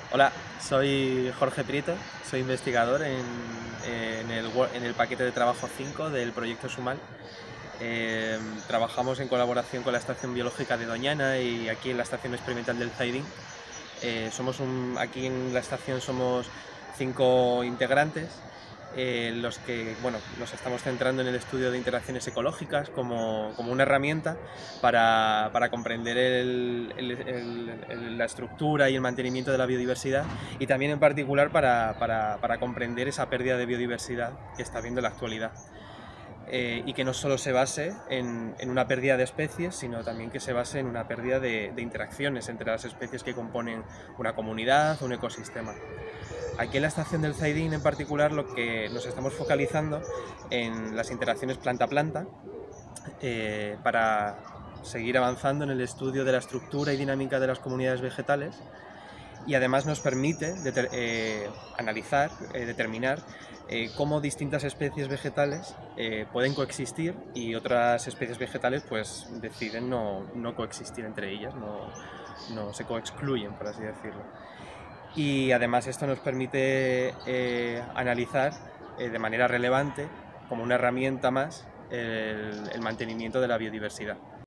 Hola, soy Jorge Prieto, soy investigador en el paquete de trabajo 5 del proyecto Sumal. Trabajamos en colaboración con la Estación Biológica de Doñana y aquí en la Estación Experimental del Zaidín. Aquí en la estación somos 5 integrantes, los que nos estamos centrando en el estudio de interacciones ecológicas como una herramienta para comprender la estructura y el mantenimiento de la biodiversidad y también en particular para comprender esa pérdida de biodiversidad que está habiendo en la actualidad. Y que no solo se base en una pérdida de especies, sino también que se base en una pérdida de interacciones entre las especies que componen una comunidad, un ecosistema. Aquí en la estación del Zaidín en particular lo que nos estamos focalizando en las interacciones planta-planta para seguir avanzando en el estudio de la estructura y dinámica de las comunidades vegetales y además nos permite analizar, determinar cómo distintas especies vegetales pueden coexistir y otras especies vegetales pues deciden no coexistir entre ellas, no se coexcluyen, por así decirlo. Y además esto nos permite analizar de manera relevante, como una herramienta más, el mantenimiento de la biodiversidad.